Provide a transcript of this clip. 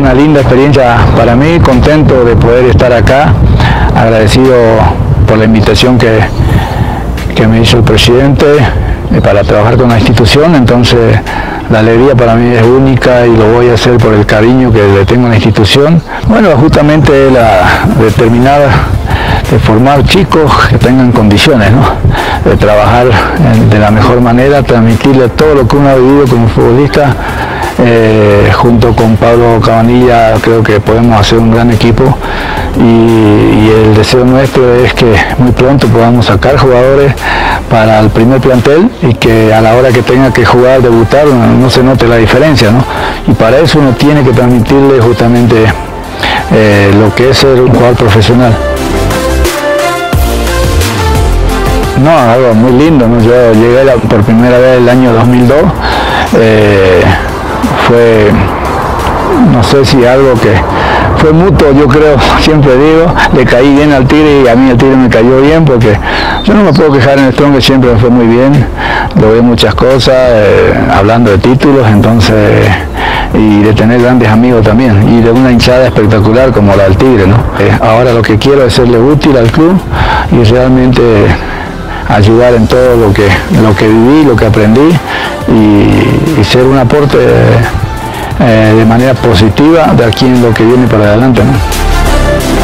una linda experiencia para mí, contento de poder estar acá, agradecido por la invitación que me hizo el presidente para trabajar con la institución. Entonces la alegría para mí es única y lo voy a hacer por el cariño que le tengo a la institución. Bueno, justamente la determinada de formar chicos que tengan condiciones, ¿no?, de trabajar de la mejor manera, transmitirle todo lo que uno ha vivido como futbolista. Junto con Pablo Cabanilla creo que podemos hacer un gran equipo y el deseo nuestro es que muy pronto podamos sacar jugadores para el primer plantel y que a la hora que tenga que jugar, debutar, no se note la diferencia, ¿no? Y para eso uno tiene que transmitirle justamente lo que es ser un jugador profesional. No, algo muy lindo, ¿no? Yo llegué por primera vez el año 2002, fue, no sé si algo que fue mutuo, yo creo, siempre digo, le caí bien al Tigre y a mí el Tigre me cayó bien, porque yo no me puedo quejar en el Strong, que siempre me fue muy bien, logré muchas cosas, hablando de títulos, entonces, y de tener grandes amigos también, y de una hinchada espectacular como la del Tigre, ¿no? Ahora lo que quiero es serle útil al club y realmente ayudar en todo lo que viví, lo que aprendí y ser un aporte de manera positiva de aquí en lo que viene para adelante, ¿no?